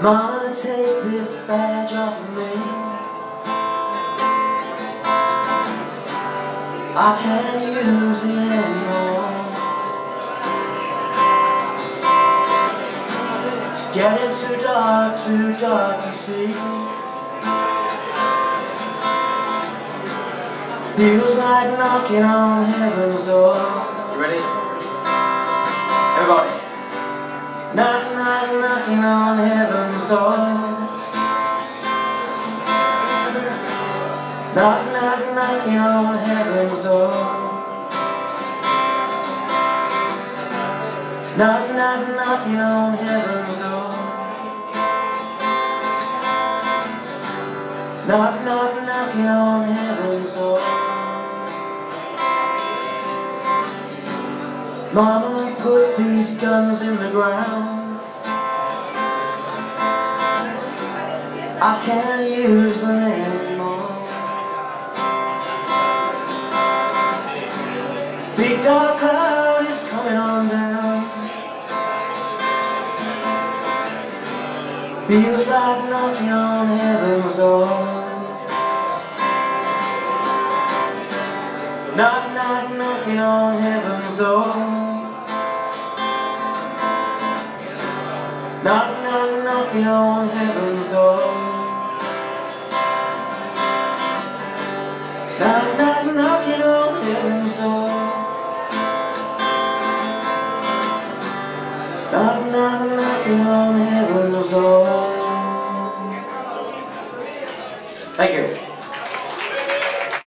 Mama, take this badge off of me. I can't use it anymore. It's getting too dark to see. Feels like knocking on heaven's door. You ready? Everybody. Knock, knock, knocking on heaven's door. Knock, knock, knocking on heaven's door. Knock, knock, knocking on heaven's door. Knock, knock, knocking on heaven's door. Mama, put these guns in the ground. I can't use them anymore. Big dark cloud is coming on down. Feels like knocking on heaven's door. Knock, knock, knocking on heaven's door. Knock, knock, knocking on heaven's door. Knock, knock.